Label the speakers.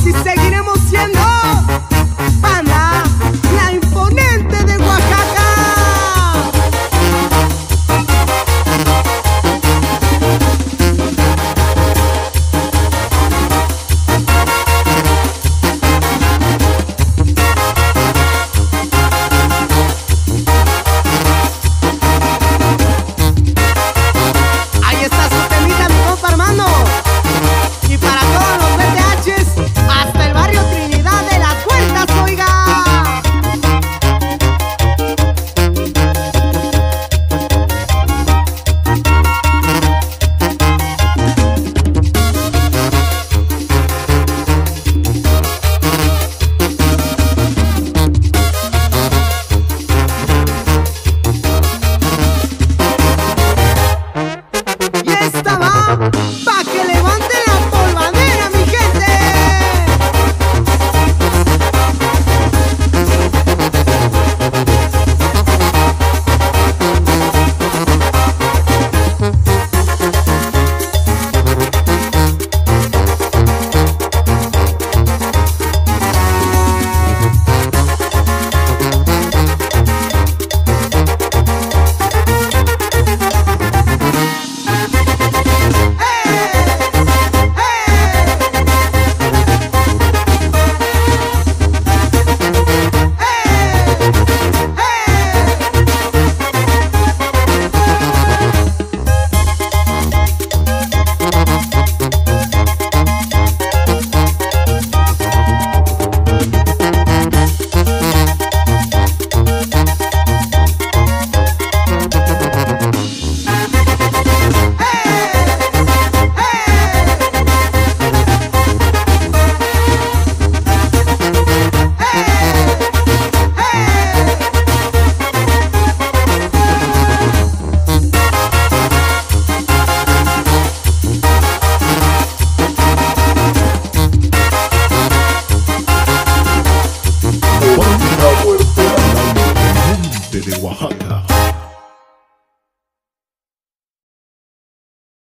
Speaker 1: así seguiremos siendo Banda La Imponente de Oaxaca. Ahí está su temita, mi compa Armando. Y para todos los BTHs, hasta el barrio Trinidad de las Huertas, oiga. Y esta va pa' que levante la polvadera, mi gente.
Speaker 2: Banda Huerta, la Imponente de Oaxaca.